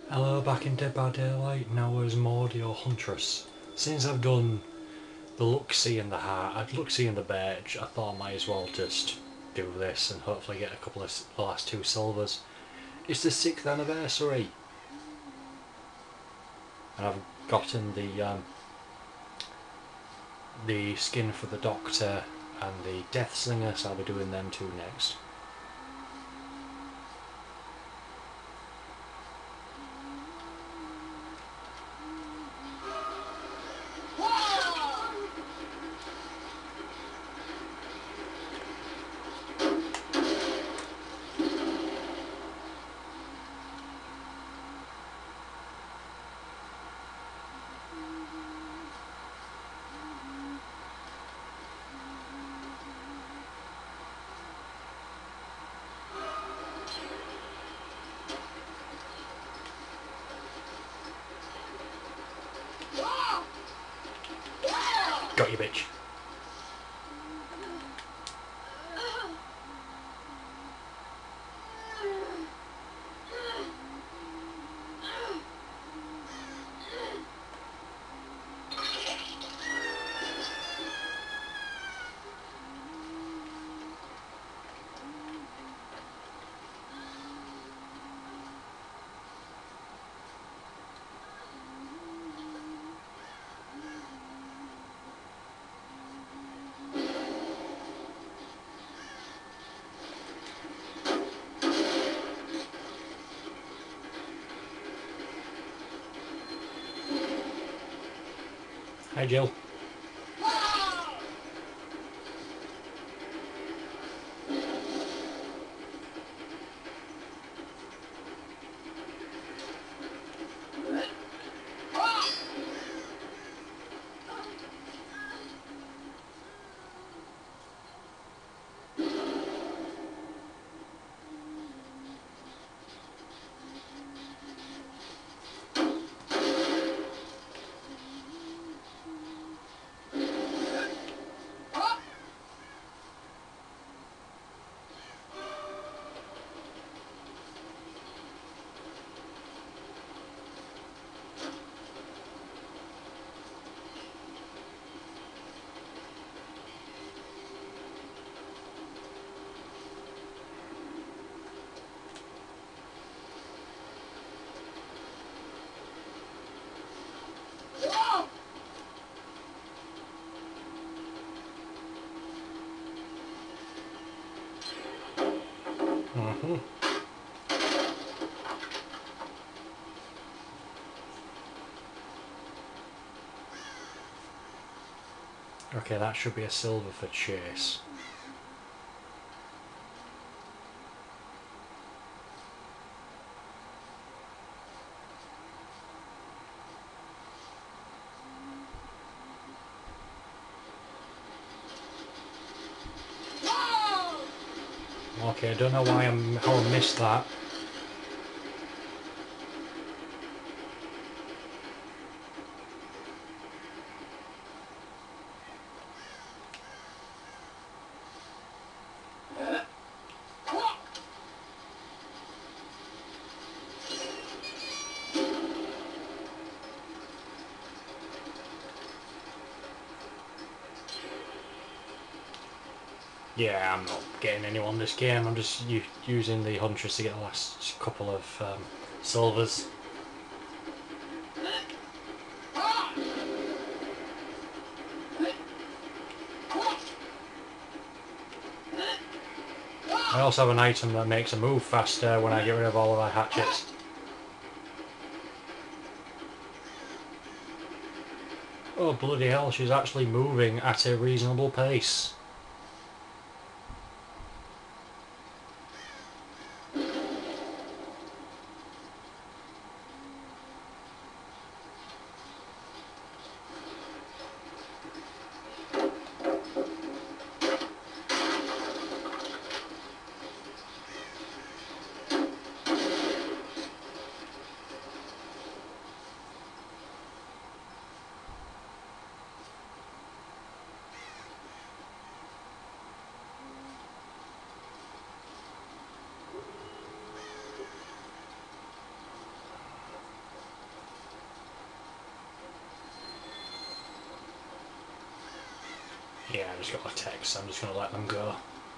Hello, back in Dead by Daylight, now as Maudie or Huntress. Since I've done the look-see and the heart, look-see and the badge, I thought I might as well just do this and hopefully get a couple of the last two silvers. It's the 6th anniversary, and I've gotten the skin for the Doctor and the Death Slinger, so I'll be doing them two next. Got you, bitch. Hi, Jill. Okay, that should be a silver for Chase. Okay, I don't know how I missed that. Yeah, I'm not getting anyone this game. I'm just using the Huntress to get the last couple of silvers. I also have an item that makes a move faster when I get rid of all of my hatchets. Oh bloody hell, she's actually moving at a reasonable pace. Yeah, I just got a text. I'm just going to let them go.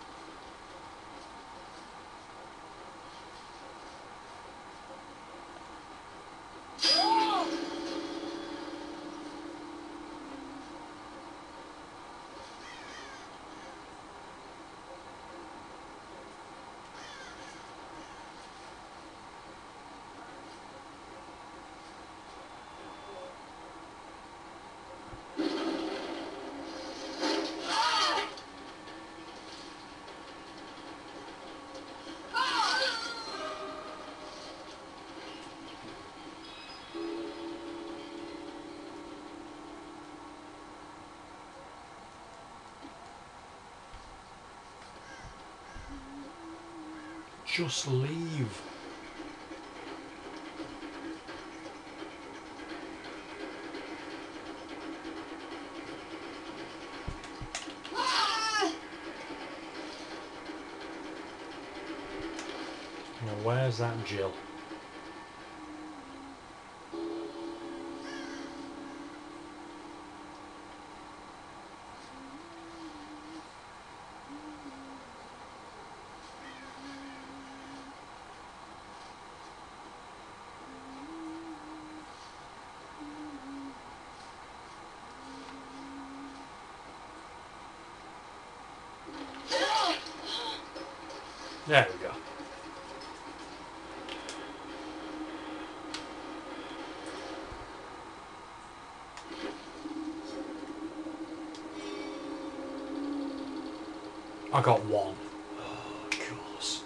Just leave. Now, where's that Jill? There we go. I got one. Oh, of course.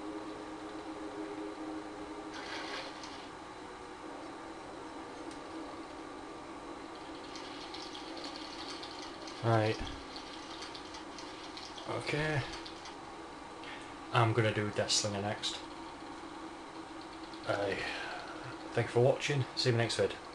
Right. Okay. I'm gonna do Death Slinger next. Thank you for watching. See you next vid.